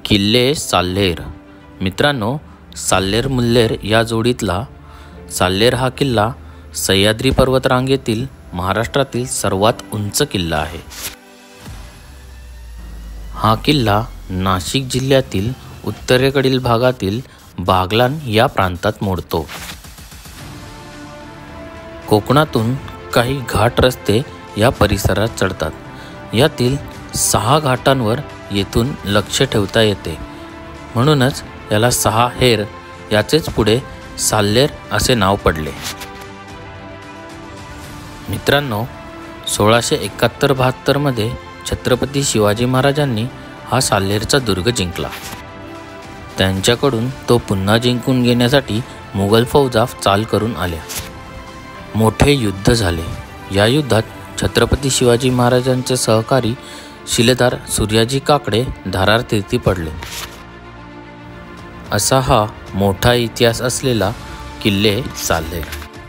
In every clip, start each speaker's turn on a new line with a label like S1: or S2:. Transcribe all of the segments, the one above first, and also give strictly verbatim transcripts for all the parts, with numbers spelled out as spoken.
S1: किल्ले साल्हेर. मित्रांनो, साल्हेर मुल्हेर या जोडीतला साल्हेर हा किल्ला सह्याद्री पर्वतरांगेतील महाराष्ट्रातील सर्वात उंच किल्ला आहे. हा किल्ला नाशिक जिल्ह्यातील उत्तरेकडील भागातील बागलाण या प्रांतात मोडतो. कोकणातून काही घाट रस्ते या परिसरात चढतात. यातील सहा घाटांवर येथून लक्ष ठेवता येते, म्हणूनच याला सहा हेर याचेच पुढे साल्हेर असे नाव पडले. मित्रांनो, सोळाशे एकाहत्तर बहात्तरमध्ये छत्रपती शिवाजी महाराजांनी हा साल्हेरचा दुर्ग जिंकला. त्यांच्याकडून तो पुन्हा जिंकून घेण्यासाठी मुघल फौजा चाल करून आल्या. मोठे युद्ध झाले. या युद्धात छत्रपती शिवाजी महाराजांचे सहकारी शिलेदार सूर्याजी काकडे धारातीर्थी पडले. असा हा मोठा इतिहास असलेला किल्ले साल्हेर.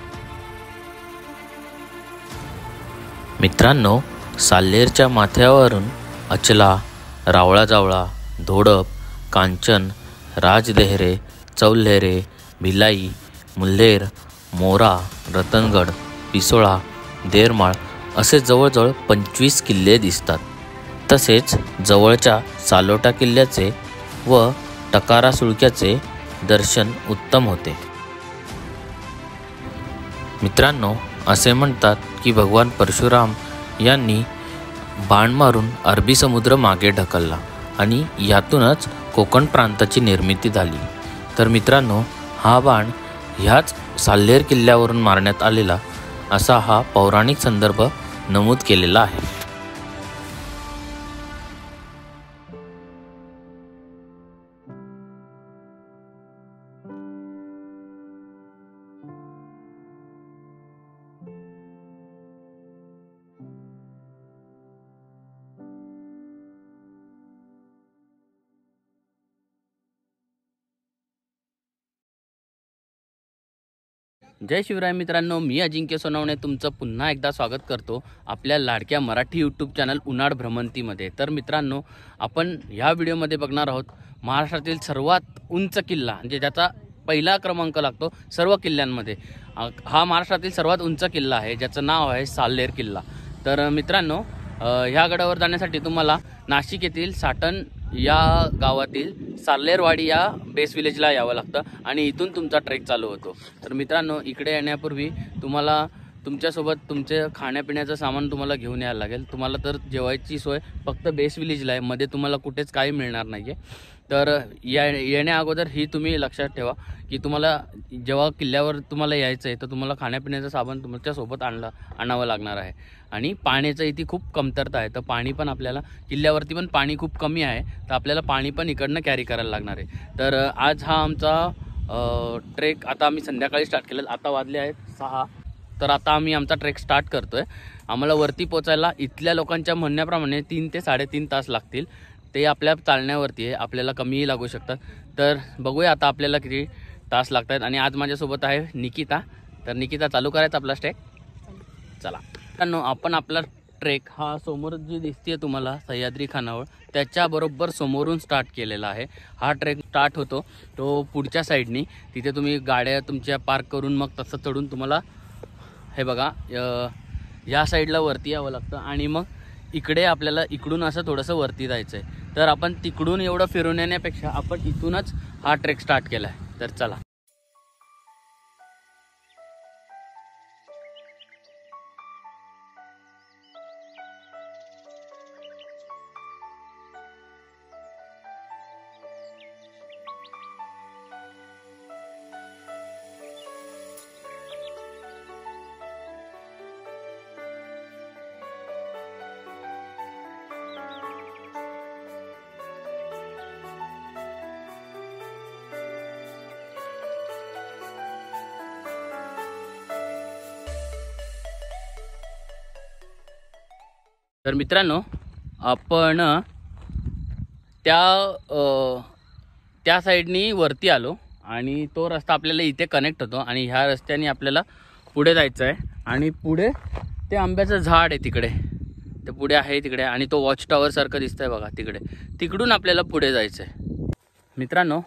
S1: मित्रांनो, साल्हेरच्या माथ्यावरून अचला, रावळा जावळा, धोडप, कांचन, राजदेहरे, चौल्हेरे, भिलाई, मुल्हेर, मोरा, रतनगड, पिसोळा, देरमाळ असे जवळजवळ पंचवीस किल्ले दिसतात. तसेच जवळच्या सालोटा किल्ल्याचे व टकारा सुळक्याचे दर्शन उत्तम होते. मित्रांनो, असे म्हणतात की भगवान परशुराम यांनी बाण मारून अरबी समुद्र मागे ढकलला आणि यातूनच कोकण प्रांताची निर्मिती झाली. तर मित्रांनो, हा बाण ह्याच साल्हेर किल्ल्यावरून मारण्यात आलेला असा हा पौराणिक संदर्भ नमूद केलेला आहे.
S2: जय शिवराय. मित्रांनो, मी अजिंक्य सोनवणे तुमचं पुन्हा एकदा स्वागत करतो आपल्या लाडक्या मराठी यूट्यूब चॅनल उन्हाळ भ्रमंतीमध्ये. तर मित्रांनो, आपण ह्या व्हिडिओमध्ये बघणार आहोत महाराष्ट्रातील सर्वात उंच किल्ला, म्हणजे ज्याचा पहिला क्रमांक लागतो सर्व किल्ल्यांमध्ये. हा महाराष्ट्रातील सर्वात उंच किल्ला आहे, ज्याचं नाव आहे साल्हेर किल्ला. तर मित्रांनो, ह्या गडावर जाण्यासाठी तुम्हाला नाशिक येथील साटण या गावातील साल्हेरवाडी या बेस विलेजला यावं लागतं आणि इथून तुमचा ट्रेक चालू होतो. तर मित्रांनो, इकडे येण्यापूर्वी तुम्हाला तुमच्यासोबत तुमचे खाण्यापिण्याचं सामान तुम्हाला घेऊन यायला लागेल. तुम्हाला तर जेवायची सोय फक्त बेस विलेजला आहे, मध्ये तुम्हाला कुठेच काही मिळणार नाही आहे. तर या येण्या अगोदर ही तुम्ही लक्षात ठेवा की तुम्हाला जेव्हा किल्ल्यावर तुम्हाला यायचं आहे तर तुम्हाला खाण्यापिण्याचं सामान तुमच्यासोबत आणलं आणावं लागणार आहे. आणि पाण्याचं इथे खूप कमतरता आहे, तर पाणी पण आपल्याला किल्ल्यावरती पण पाणी खूप कमी आहे, तर आपल्याला पाणी पण इकडनं कॅरी करायला लागणार आहे. तर आज हा आमचा ट्रेक आता आम्ही संध्याकाळी स्टार्ट केलेला. आता वाजले आहेत सहा. तर आता आम्ही आमचा ट्रेक स्टार्ट करतो आहे. आम्हाला वरती पोचायला इथल्या लोकांच्या म्हणण्याप्रमाणे तीन ते साडेतीन तास लागतील. ते आपल्या चालण्यावरती आहे, आपल्याला कमीही लागू शकतात. तर बघूया आता आपल्याला किती तास लागत आहेत. आणि आज माझ्यासोबत आहे निकिता. तर निकिता, चालू करायचा आपला ट्रेक. चला मित्रांनो, आपण आपला ट्रेक हा समोर जी दिसते तुम्हाला सह्याद्री खानावळ त्याच्याबरोबर समोरून स्टार्ट केलेला आहे. हा ट्रेक स्टार्ट होतो तो पुढच्या साईडनी. तिथे तुम्ही गाड्या तुमच्या पार्क करून मग तसं चढून तुम्हाला हे बघा या साईडला वरती यावं लागतं आणि मग इकडे आपल्याला इकडून असं थोडंसं वरती जायचं आहे. तर आपण तिकडून एवढं फिरून येण्यापेक्षा आपण इथूनच हा ट्रेक स्टार्ट केला आहे. तर चला. तर मित्रांनो, आपण त्या त्या साईडनी वरती आलो आणि तो रस्ता आपल्याला इथे कनेक्ट होतो आणि ह्या रस्त्याने आपल्याला पुढे जायचं आहे. आणि पुढे ते आंब्याचं झाड आहे तिकडे, ते पुढे आहे तिकडे, आणि तो वॉच टॉवर सारखं दिसतंय बघा तिकडे, तिकडून आपल्याला पुढे जायचं आहे. मित्रांनो,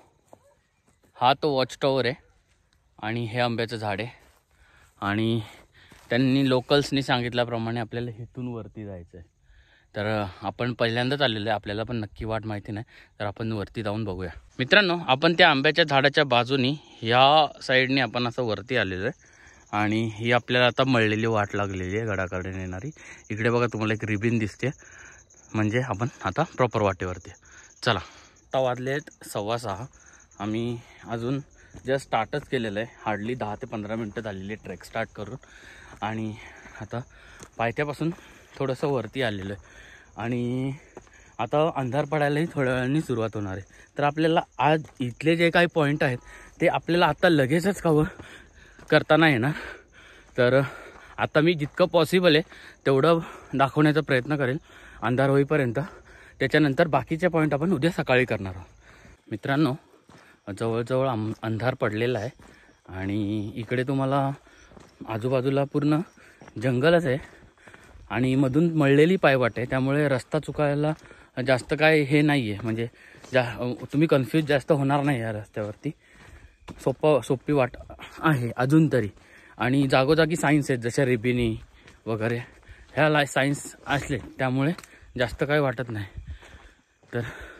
S2: हा तो वॉच टॉवर आहे आणि हे आंब्याचं झाड आहे आणि त्यांनी लोकल्सनी सांगितल्याप्रमाणे आपल्याला इथून वरती जायचं आहे. तर आपण पहिल्यांदाच आलेलो आहे, आपल्याला पण नक्की वाट माहिती नाही, तर आपण वरती जाऊन बघूया. मित्रांनो, आपण त्या आंब्याच्या झाडाच्या बाजूनी ह्या साईडने आपण असं वरती आलेलो आहे आणि ही आपल्याला आता मळलेली वाट लागलेली आहे गडाकडे नेणारी. इकडे बघा तुम्हाला एक रिबिन दिसते, म्हणजे आपण आता प्रॉपर वाटेवरती. चला, आता वाजले आहेत सव्वा सहा. आम्ही अजून जस्ट स्टार्टच केलेलं आहे, हार्डली दहा ते पंधरा मिनटं झालेली आहे ट्रेक स्टार्ट करून. आणि आता पायथ्यापासून थोडंसं वरती आलेलं आहे आणि आता अंधार पडायलाही थोड्या वेळाने सुरुवात होणार आहे. तर आपल्याला आज इथले जे काही पॉईंट आहेत ते आपल्याला आता लगेचच कव्हर करता नाही येणार. तर आता मी जितकं पॉसिबल आहे तेवढं दाखवण्याचा प्रयत्न करेल अंधार होईपर्यंत. त्याच्यानंतर बाकीचे पॉईंट आपण उद्या सकाळी करणार आहोत. मित्रांनो, जवळजवळ आम अंधार पडलेला आहे आणि इकडे तुम्हाला आजूबाजूला पूर्ण जंगलच आहे आणि मधून मळलेली पायवाट आहे, त्यामुळे रस्ता चुकायला जास्त काय हे नाही आहे, म्हणजे जा तुम्ही कन्फ्यूज जास्त होणार नाही या रस्त्यावरती. सोपं सोपी वाट आहे अजून तरी. आणि जागोजागी सायन्स आहेत, जशा रिबिनी वगैरे ह्या ला सायन्स असले त्यामुळे जास्त काय वाटत नाही. तर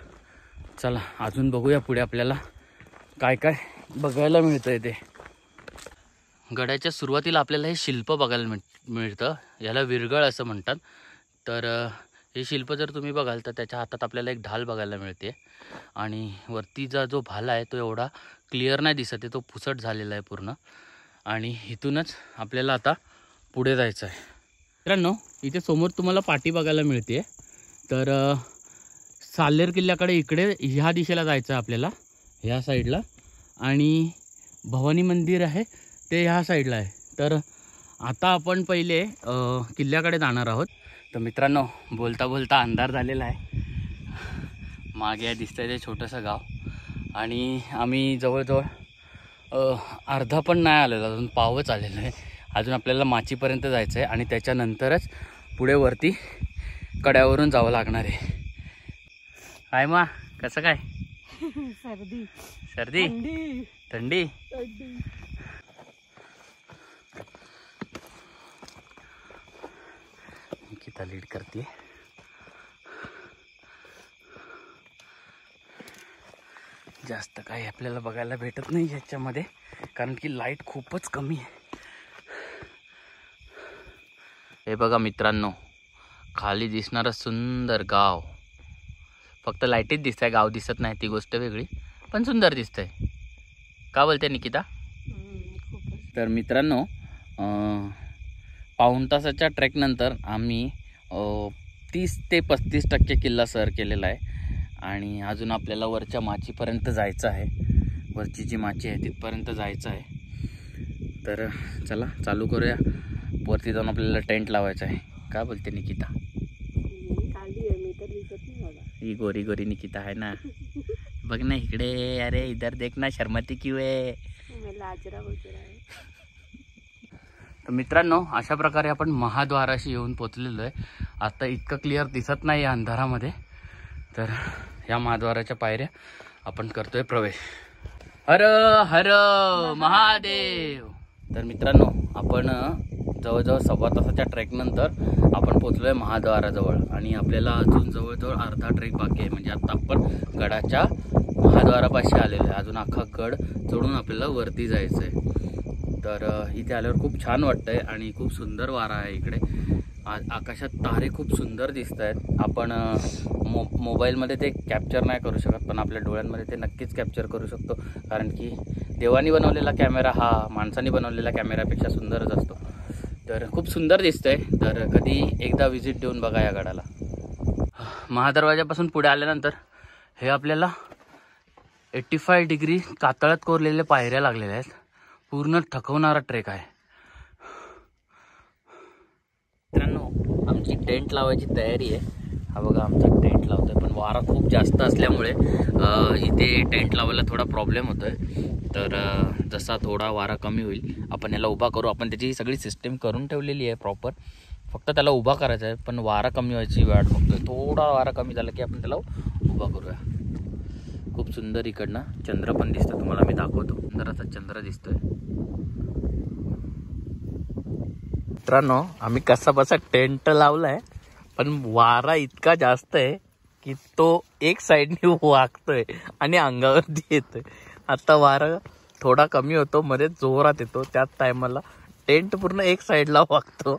S2: चला अजून बघूया पुढे आपल्याला काय काय बघायला मिळतं आहे. ते गडाच्या सुरुवातीला आपल्याला हे शिल्प बघायला मिळ मिळतं याला विरगळ असं म्हणतात. तर हे शिल्प जर तुम्ही बघाल तर त्याच्या हातात आपल्याला एक ढाल बघायला मिळते आणि वरतीचा जो भाला आहे तो एवढा क्लिअर नाही दिसत आहे, तो पुसट झालेला आहे पूर्ण. आणि इथूनच आपल्याला आता पुढे जायचं आहे. मित्रांनो, इथे समोर तुम्हाला पाटी बघायला मिळते. तर साल्हेर किल्ल्याकडे इकडे ह्या दिशेला जायचं आहे आपल्याला, ह्या साईडला. आणि भवानी मंदिर आहे ते ह्या साईडला आहे. तर आता आपण पहिले किल्ल्याकडे जाणार आहोत. तर मित्रांनो, बोलता बोलता अंधार झालेला आहे. मागे दिसतंय ते छोटंसं गाव आणि आम्ही जवळजवळ अर्धा पण नाही आलेलो, अजून पावच आलेलं आहे. अजून आपल्याला माचीपर्यंत जायचं आहे आणि त्याच्यानंतरच पुढे वरती कड्यावरून जावं लागणार आहे. काय मा, कसं काय?
S3: सर्दी
S2: सर्दी थंडी. निकिता लीड करते. जास्त काही आपल्याला बघायला भेटत नाही ह्याच्यामध्ये, कारण की लाईट खूपच कमी आहे. हे बघा मित्रांनो, खाली दिसणारं सुंदर गाव. फक्त लाईटीच दिसतंय, गाव दिसत नाही, ती गोष्ट वेगळी, पण सुंदर दिसतंय. का बोलते निकिता? तर मित्रांनो, पाऊण तासाच्या ट्रेकनंतर आम्ही तीस ते पस्तीस टक्के किल्ला सर केलेला आहे आणि अजून आपल्याला वरच्या माचीपर्यंत जायचं आहे. वरची जी माची आहे तिथपर्यंत जायचं आहे. तर चला चालू करूया. वरती जाऊन आपल्याला टेंट लावायचं आहे. का बोलते निकिता? ही गोरी गोरी निकिता आहे ना, बघ ना इकडे. अरे इधर देखना, शर्माती क्यों है? तर मित्रांनो, अशा प्रकारे आपण महाद्वाराशी येऊन पोचलेलो आहे. आता इतकं क्लिअर दिसत नाही या अंधारामध्ये. तर या महाद्वाराच्या पायऱ्या आपण करतोय प्रवेश. हर हर महादेव. तर मित्रांनो, आपण जवळजवळ सव्वा तासाच्या ट्रेकनंतर आपण पोचलो आहे महाद्वाराजवळ आणि आपल्याला अजून जवळजवळ अर्धा ट्रेक बाकी आहे. म्हणजे आता आपण गडाच्या महाद्वारापाशी आलेलो आहे. अजून अख्खा गड चढून आपल्याला वरती जायचं आहे. तर इथे आल्यावर खूप छान वाटतं आहे आणि खूप सुंदर वारा आहे इकडे. आकाशात तारे खूप सुंदर दिसत आहेत. आपण मो मोबाईलमध्ये ते कॅप्चर नाही करू शकत, पण आपल्या डोळ्यांमध्ये ते नक्कीच कॅप्चर करू शकतो, कारण की देवानी बनवलेला कॅमेरा हा माणसाने बनवलेला कॅमेरापेक्षा सुंदरच असतो. तर खूप सुंदर दिसतंय. तर कधी एकदा व्हिजिट देऊन बघा या गडाला. महादरवाजापासून पुढे आल्यानंतर हे आपल्याला एट्टी फाय डिग्री कातळात कोरलेल्या पायऱ्या लागलेल्या आहेत. पूर्ण थकवणारा ट्रेक आहे. मित्रांनो, आमची टेंट लावायची तयारी आहे. हा बघा आमचा टेंट लावतोय, पण वारा खूप जास्त असल्यामुळे इथे टेंट लावायला थोडा प्रॉब्लेम होतोय. तर जसा थोडा वारा कमी होईल आपण याला उभा करू. आपण त्याची सगळी सिस्टीम करून ठेवलेली आहे प्रॉपर, फक्त त्याला उभा करायचा आहे. पण वारा कमी व्हायची वाट बघतोय. थोडा वारा कमी झाला की आपण त्याला उभा करूया. खूप सुंदर इकडनं चंद्र पण दिसतं, तुम्हाला मी दाखवतो. सुंदर असा चंद्र दिसतोय. मित्रांनो, आम्ही कसा बसा टेंट लावलाय, पण वारा इतका जास्त आहे की तो एक साईडने वागतोय आणि अंगावरती येतोय. आता वारा थोडा कमी होतो, मध्ये जोरात येतो, त्याच टायमाला टेंट पूर्ण एक साईडला वागतो.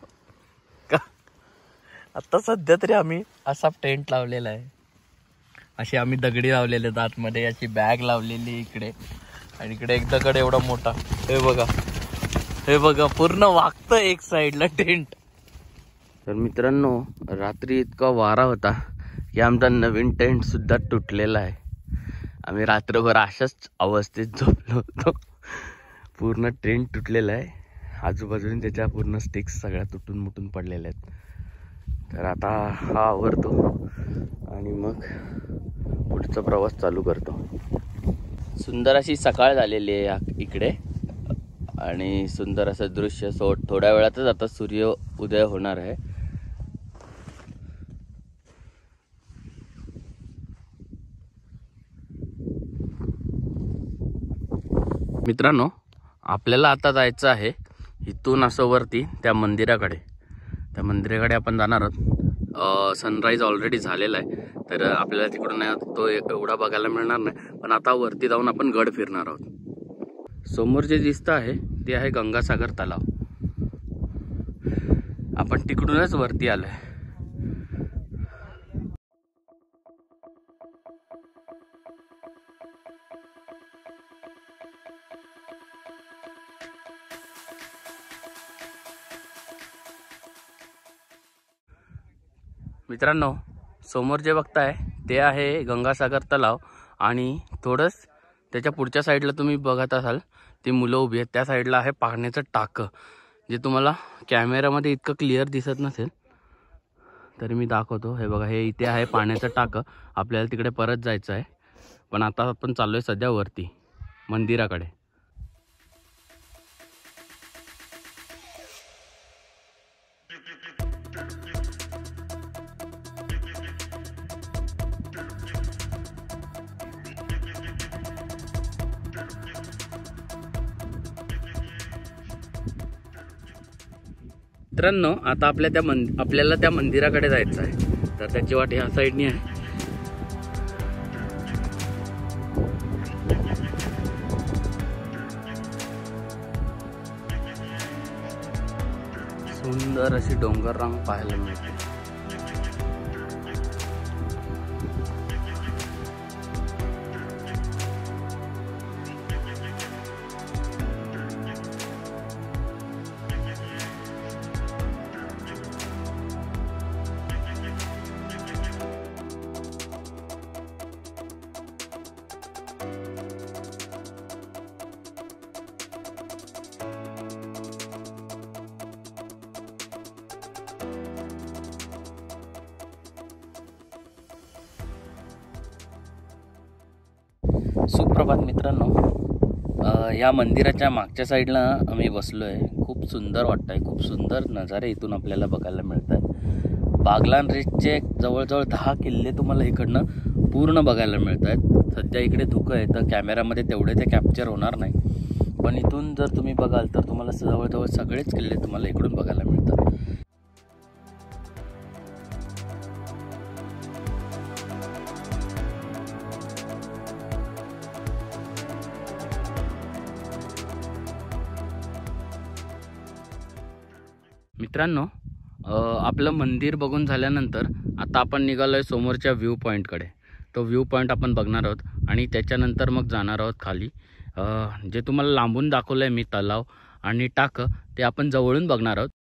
S2: आता सध्या तरी आम्ही असा टेंट लावलेला आहे. अशी आम्ही दगडी लावलेले आहेत आतमध्ये, अशी बॅग लावलेली इकडे, आणि इकडे एक दगड एवढा मोठा. हे बघा, हे बघा, पूर्ण वागतं एक साईडला टेंट. तर मित्रांनो, रात्री इतका वारा होता की आमचा नवीन टेंट सुद्धा तुटलेला आहे. आम्ही रात्रभर अशाच अवस्थेत झोपलो होतो. पूर्ण टेंट तुटलेला आहे, आजूबाजूने त्याच्या पूर्ण स्टिक्स सगळ्या तुटून मुटून पडलेल्या आहेत. तर आता हा आवरतो आणि मग पुढचा प्रवास चालू करतो. सुंदर अशी सकाळ झालेली आहे इकडे, आणि सुंदर असं दृश्य. सो थोड्या वेळातच आता सूर्य उदय होणार आहे. मित्रांनो, आपल्याला आता जायचं आहे इथून असं वरती त्या मंदिराकडे. त्या मंदिराकडे आपण जाणार आहोत. सनराईज ऑलरेडी झालेला आहे, तर आपल्याला तिकडून तो एवढा बघायला मिळणार नाही, पण आता वरती जाऊन आपण गड फिरणार आहोत. समोर जे दिसतं आहे ते आहे गंगासागर तलाव. आपण तिकडूनच वरती आलोय. मित्रांनो, समोर जे बघताय ते आहे गंगासागर तलाव, आणि थोडंच त्याच्या पुढच्या साईडला तुम्ही बघत असाल ती मुलं उभी आहेत, त्या साईडला आहे पाण्याचं टाकं, जे तुम्हाला कॅमेरामध्ये इतकं क्लिअर दिसत नसेल, तरी मी दाखवतो. हे बघा, हे इथे आहे पाण्याचं टाकं. आपल्याला तिकडे परत जायचं आहे, पण आता आपण चाललोय सध्या वरती मंदिराकडे. मित्रांनो, आता आपल्या त्या मंद आपल्याला त्या मंदिराकडे जायचं आहे, तर त्याची वाट ह्या साईडनी आहे. सुंदर अशी डोंगर रांग पाहायला मिळते. सुप्रभात मित्रांनो, या मंदिराच्या मागच्या साईडला आम्ही बसलो आहे. खूप सुंदर वाटत आहे, खूप सुंदर नजारे इथून आपल्याला बघायला मिळत आहेत. बागलाण रेंजचे जवळजवळ दहा किल्ले तुम्हाला इकडनं पूर्ण बघायला मिळत आहेत. सध्या इकडे धुकं आहे, तर कॅमेरामध्ये तेवढे ते कॅप्चर होणार नाही, पण इथून जर तुम्ही बघाल तर तुम्हाला जवळजवळ सगळेच किल्ले तुम्हाला इकडून बघायला मिळतात. मित्रांनो, आपलं मंदिर बघून झाल्यानंतर आता आपण निघालो आहे समोरच्या व्ह्यू पॉईंटकडे. तो व्ह्यू पॉईंट आपण बघणार आहोत आणि त्याच्यानंतर मग जाणार आहोत खाली. जे तुम्हाला लांबून दाखवलं आहे मी तलाव आणि टाकं, ते आपण जवळून बघणार आहोत.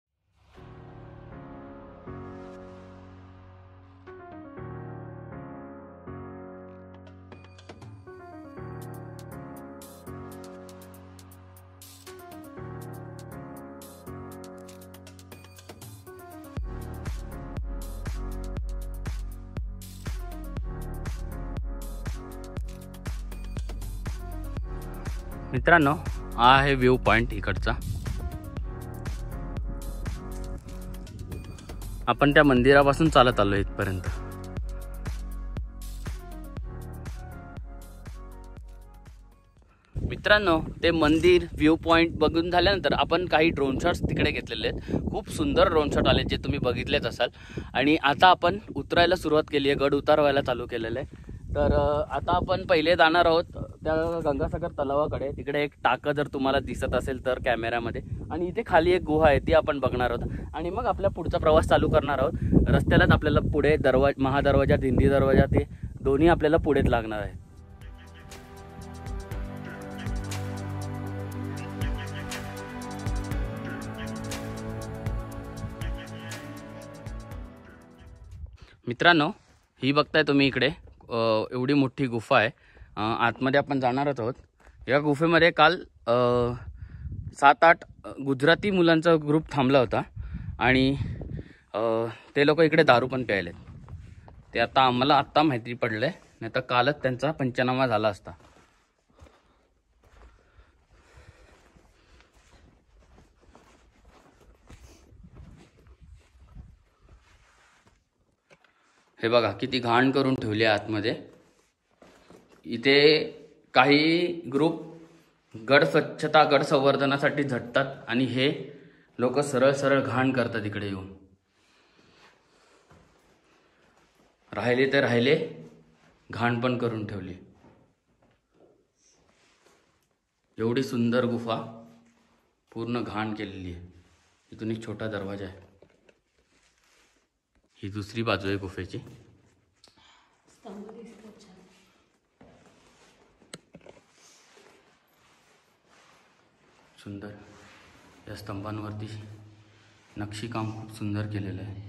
S2: मित्रांनो, हा आहे व्ह्यू पॉइंट इकडचा. आपण त्या मंदिरापासून चालत आलो इथपर्यंत. मित्रांनो, ते मंदिर व्ह्यू पॉईंट बघून झाल्यानंतर आपण काही ड्रोन शॉट्स तिकडे घेतलेले आहेत. खूप सुंदर ड्रोन शॉट आले जे तुम्ही बघितलेच असाल. आणि आता आपण उतरायला सुरुवात केली आहे, गड उतारवायला चालू केलेलं आहे. तर आता आपण पहिले जाणार आहोत त्या गंगासागर तलावाकडे. तिकडे एक टाकं जर तुम्हाला दिसत असेल तर कॅमेऱ्यामध्ये, आणि इथे खाली एक गुहा आहे ती आपण बघणार आहोत. आणि मग आपला पुढचा प्रवास चालू करणार आहोत. रस्त्यालाच आपल्याला पुढे दरवाजा, महादरवाजा, दिंडी दरवाजा, ते दोन्ही आपल्याला पुढेच लागणार आहेत. मित्रांनो, ही बघताय तुम्ही इकडे एवढी मोठी गुफा आहे. आतमध्ये आपण जाणारच आहोत. या गुफेमध्ये काल सात आठ गुजराती मुलांचा ग्रुप थांबला होता आणि ते लोक इकडे दारू पण प्यायलेत. ते आता आम्हाला आत्ता माहिती पडलं आहे, नाही तर कालच त्यांचा पंचनामा झाला असता. हे बघा किती घाण करून ठेवली आहे आतमध्ये. इथे काही ग्रुप गड स्वच्छता, गड संवर्धनासाठी झटतात आणि हे लोक सरळ सरळ घाण करतात इकडे येऊन. राहिले ते राहिले, घाण पण करून ठेवली. एवढी सुंदर गुफा पूर्ण घाण केलेली आहे. इथून एक छोटा दरवाजा आहे. ही दुसरी बाजू आहे गुफेची. सुंदर या स्तंभांवरती नक्षीकाम खूप सुंदर केलेलं आहे.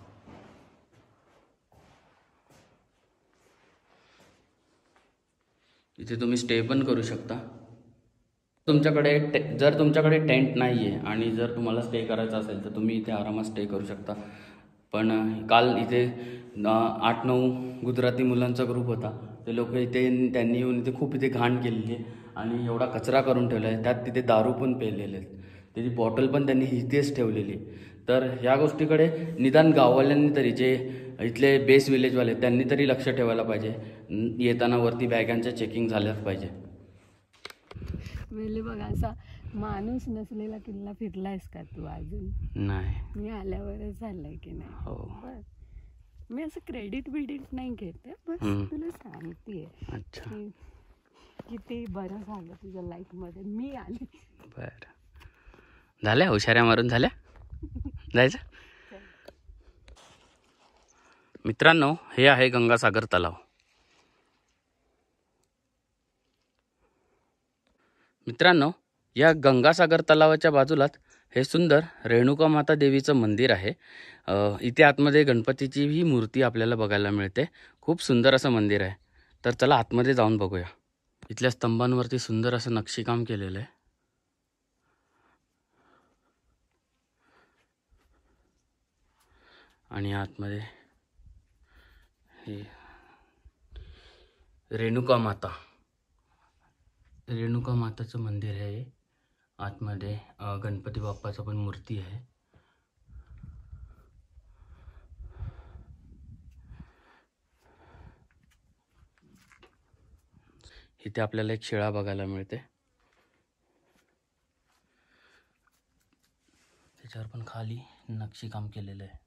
S2: इथे तुम्ही स्टे पण करू शकता. तुमच्याकडे जर तुमच्याकडे टेंट नाही आहे आणि जर तुम्हाला स्टे करायचा असेल तर तुम्ही इथे आरामात स्टे करू शकता. पण काल इथे आठ नऊ गुजराती मुलांचा ग्रुप होता. ते लोक इथे त्यांनी येऊन इथे खूप इथे घाण केलेली आहे आणि एवढा कचरा करून ठेवला आहे. त्यात तिथे दारू पण पेलेले आहेत. त्याची बॉटल पण त्यांनी इथेच ठेवलेली. तर ह्या गोष्टीकडे निदान गाववाल्यांनी तरी, जे इथले बेस विलेजवाले, त्यांनी तरी लक्ष ठेवायला पाहिजे. येताना वरती बॅगांच्या चेकिंग झाल्याच पाहिजे.
S3: वेले बघा, असा माणूस नसलेला किल्ला फिरलायस का तू अजून?
S2: नाही,
S3: मी आल्यावरच झालंय की नाही.
S2: हो,
S3: बस मी असं क्रेडिट बिडिट नाही घेते, बस तुला सांगतेय.
S2: अच्छा,
S3: किती बरं झालं तुझ्या लाईफ मध्ये मी आले.
S2: बर, झाल्या हुशाऱ्या मारून झाल्या. जायचं मित्रांनो, हे आहे गंगासागर तलाव. मित्रांनो, या गंगासागर तलावाच्या बाजूलाच हे सुंदर रेणुका माता देवीचं मंदिर आहे. इथे आतमध्ये गणपतीची ही मूर्ती आपल्याला बघायला मिळते. खूप सुंदर असं मंदिर आहे. तर चला आतमध्ये जाऊन बघूया. इथल्या स्तंभांवरती सुंदर असं नक्षीकाम केलेलं आहे. आणि आतमध्ये हे रेणुका माता रेणुका माताचं मंदिर आहे. आतमध्ये गणपती बाप्पाचं पण मूर्ती आहे. इथे आपल्याला एक शिळा बघायला मिळते. त्याच्यावर पण खाली नक्षीकाम केलेलं आहे.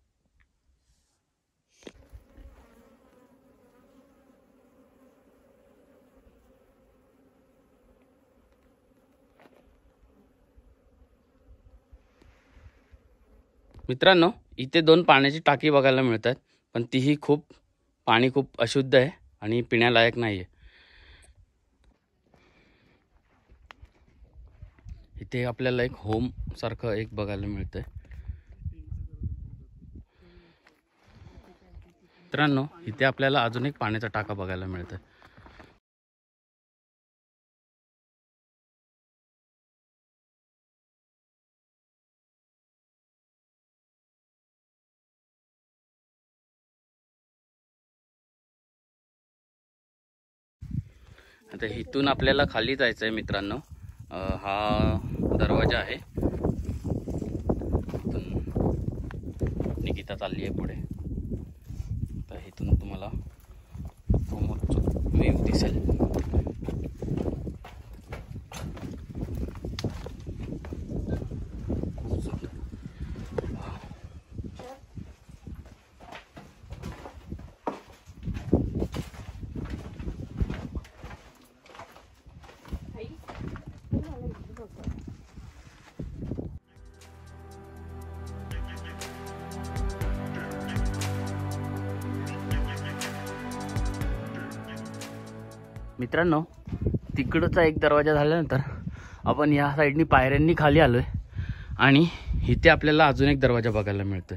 S2: मित्रांनो, इथे दोन पाण्याची टाकी बघायला मिळतात, पण तीही खूप पाणी खूप अशुद्ध आहे आणि पिण्यालायक नाही आहे. इथे आपल्याला एक होम सारखं एक बघायला मिळतंय. मित्रांनो, इथे आपल्याला अजून एक पाण्याचा टाका बघायला मिळतोय. आता इथून आपल्याला खाली जायचं आहे मित्रांनो. हा दरवाजा आहे. इथून निकिता चालली आहे पुढे. तर इथून तुम्हाला समोरचा व्ह्यू दिसेल. मित्रांनो, तिकडचा एक दरवाजा झाल्यानंतर आपण या साईडनी पायऱ्यांनी खाली आलोय आणि इथे आपल्याला अजून एक दरवाजा बघायला मिळतोय.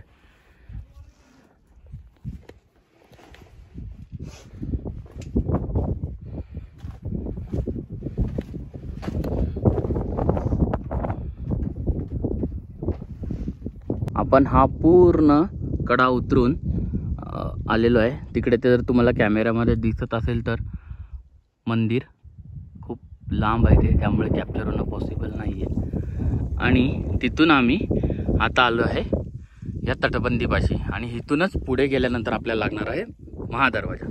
S2: आपण हा पूर्ण कडा उतरून आलेलो आहे. तिकडे ते जर तुम्हाला कॅमेऱ्यामध्ये दिसत असेल तर मंदिर खूप लांब आहे ते, त्यामुळे कॅप्चर होणं पॉसिबल नाही आहे. आणि तिथून आम्ही आता आलो आहे या तटबंदीपाशी आणि इथूनच पुढे गेल्यानंतर आपल्याला लागणार आहे महादरवाजा.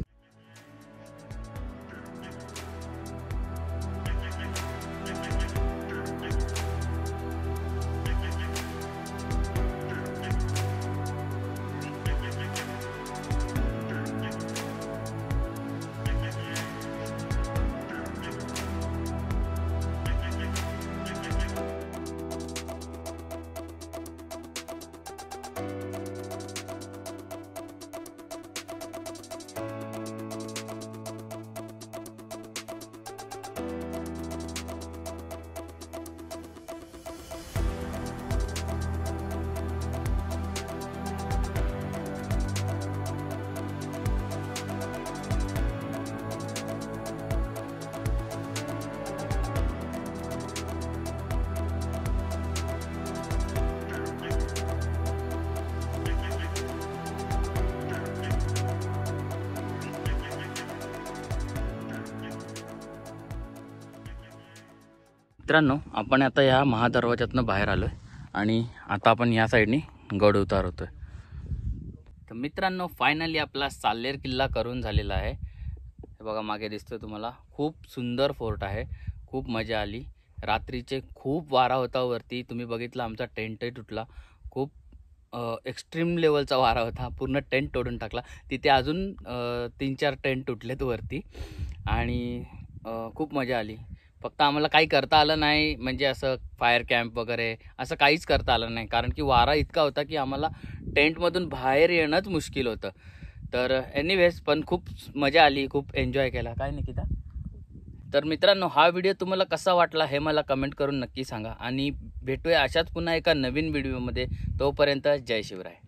S2: मित्रांनो, आपण आता या महादरवाज्यातनं बाहेर आलोय आणि आता आपण या साईडनी गड उतार होतोय. तर मित्रांनो, फायनली आपला साल्हेर किल्ला करून झालेला आहे. हे बघा मागे दिसतोय तुम्हाला, खूप सुंदर फोर्ट आहे. खूप मजा आली. रात्रीचे खूप वारा होता वरती, तुम्ही बघितलं आमचा टेंटही तुटला. खूप एक्स्ट्रीम लेवलचा वारा होता, पूर्ण टेंट तोडून टाकला. तिथे अजून तीन चार टेंट तुटलेत वरती आणि खूप मजा आली. फक्त आम्हाला काही करता आलं नाही, म्हणजे असं फायर कॅम्प वगैरे असं काहीच करता आलं नाही, कारण की वारा इतका होता की आम्हाला टेंटमधून बाहेर येणंच मुश्किल होतं. तर एनिवेज पण खूप मजा आली, खूप एन्जॉय केला. काय निकिता? तर मित्रांनो, हा व्हिडिओ तुम्हाला कसा वाटला हे मला कमेंट करून नक्की सांगा आणि भेटूया अशाच पुन्हा एका नवीन व्हिडिओमध्ये. तोपर्यंत जय शिवराय.